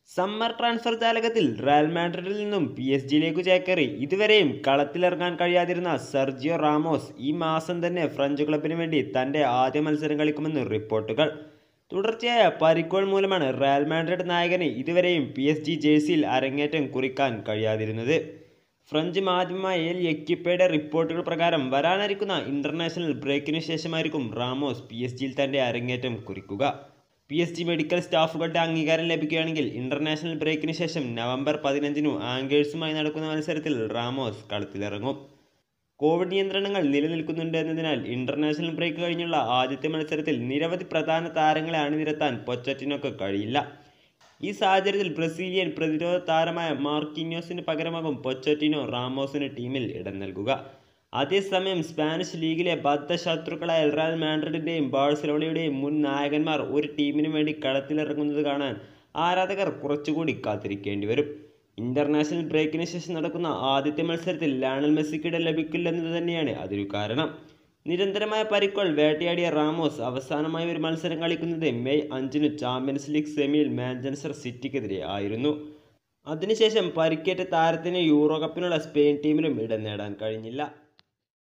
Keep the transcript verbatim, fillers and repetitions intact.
Summer transfer ജാലകത്തിൽ Real മാഡ്രിഡിൽ നിന്നും പി എസ് ജിയിലേക്ക് ചേക്കേറി ഇതുവരെയും കളത്തിലിറങ്ങാൻ കഴിയാതിരുന്ന സെർജിയോ റാമോസ് ഈ മാസം തന്നെ ഫ്രഞ്ച് ക്ലബിന് വേണ്ടി തൻ്റെ ആദ്യ മത്സരം കളിക്കുമെന്ന് റിപ്പോർട്ടുകൾ. തുടർച്ചയായ പരിക്കുകൾ മൂലമാണ് റയൽ മാഡ്രിഡ് നായകന് ഇതുവരെയും പി എസ് ജി ജേഴ്സിയിൽ അരങ്ങേറ്റം കുറിക്കാൻ കഴിയാതിരുന്നത്. ഫ്രഞ്ച് മാധ്യമമായ എൽ എക്യുപ്പയുടെ റിപ്പോർട്ടുകൾ പ്രകാരം വരാനിരിക്കുന്ന ഇന്റർനാഷണൽ ബ്രേക്കിനു ശേഷമായിരിക്കും റാമോസ് പി എസ് ജിയിൽ തൻ്റെ അരങ്ങേറ്റം കുറിക്കുക. പി എസ് ജി മെഡിക്കൽ സ്റ്റാഫുകളുടെ അംഗീകാരം ലഭിക്കുകയാണെങ്കിൽ ഇന്റർനാഷണൽ ബ്രേക്കിന് ശേഷം നവംബർ പതിനഞ്ചിനു ആംഗേഴ്സുമായി നടക്കുന്ന മത്സരത്തിൽ റാമോസ് കളത്തിലിറങ്ങും. കോവിഡ് നിയന്ത്രണങ്ങൾ നിലനിൽക്കുന്നുണ്ട് എന്നതിനാൽ ഇന്റർനാഷണൽ ബ്രേക്ക് കഴിഞ്ഞുള്ള ആദ്യത്തെ മത്സരത്തിൽ നിരവധി പ്രധാന താരങ്ങളെ അണിനിരത്താൻ പൊച്ചറ്റിനോക്ക് കഴിയില്ല. ഈ സാഹചര്യത്തിൽ ബ്രസീലിയൻ പ്രതിരോധ താരമായ മാർക്കിന്യോസിന് പകരമാകും പൊച്ചറ്റിനോ റാമോസിന് ടീമിൽ ഇടം നൽകുക. അതേസമയം സ്പാനിഷ് ലീഗിലെ ബദ്ധശത്രുക്കളായ റയൽ മാഡ്രിഡിന്റെയും ബാഴ്സലോണയുടെയും മുൻ നായകന്മാർ ഒരു ടീമിനു വേണ്ടി കളത്തിലിറങ്ങുന്നത് കാണാൻ ആരാധകർ കുറച്ചുകൂടി കാത്തിരിക്കേണ്ടി വരും. ഇന്റർനാഷണൽ ബ്രേക്കിന് ശേഷം നടക്കുന്ന ആദ്യത്തെ മത്സരത്തിൽ ലയണൽ മെസ്സിക്ക് ഇടം ലഭിക്കില്ലെന്നത് തന്നെയാണ് അതിനു കാരണം. നിരന്തരമായ പരിക്കുകൾ വേട്ടയാടിയ റാമോസ് അവസാനമായി ഒരു മത്സരം കളിക്കുന്നത് മെയ് അഞ്ചിന് ചാമ്പ്യൻസ് ലീഗ് സെമിയിൽ മാഞ്ചസ്റ്റർ സിറ്റിക്കെതിരെ ആയിരുന്നു. അതിനുശേഷം പരിക്കേറ്റ താരത്തിന് യൂറോ കപ്പിനുള്ള സ്പെയിൻ ടീമിലും ഇടം നേടാൻ കഴിഞ്ഞില്ല.